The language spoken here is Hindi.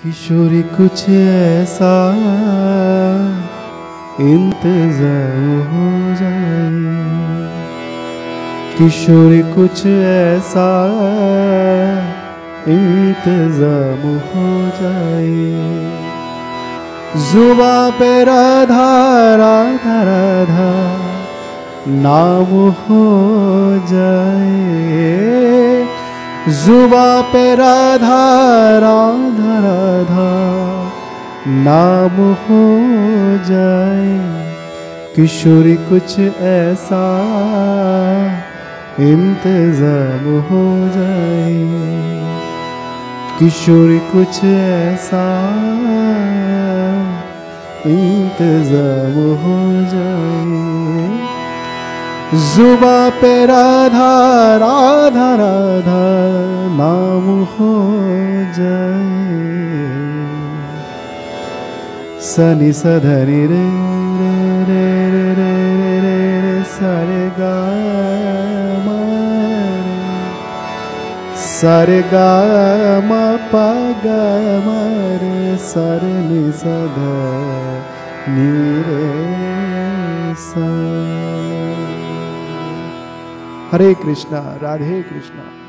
किशोरी कुछ ऐसा इंतजाम हो जाए, किशोरी कुछ ऐसा इंतजाम हो जाए। जुबा पे राधा राधा राधा नाम हो जाए, जुबा पे राधा राधा राधा नाम हो जाए। किशोरी कुछ ऐसा इंतजाम हो जाए, किशोरी कुछ ऐसा इंतजाम हो जाए। जुबा पे राधा राधा राधा नाम हो जाए। सनी सधनी रे रे रे रे रे रे रे सारे गा सारे गा मा पा गा मा रे सारे नि सधा नी रे सा। हरे कृष्णा, राधे कृष्णा।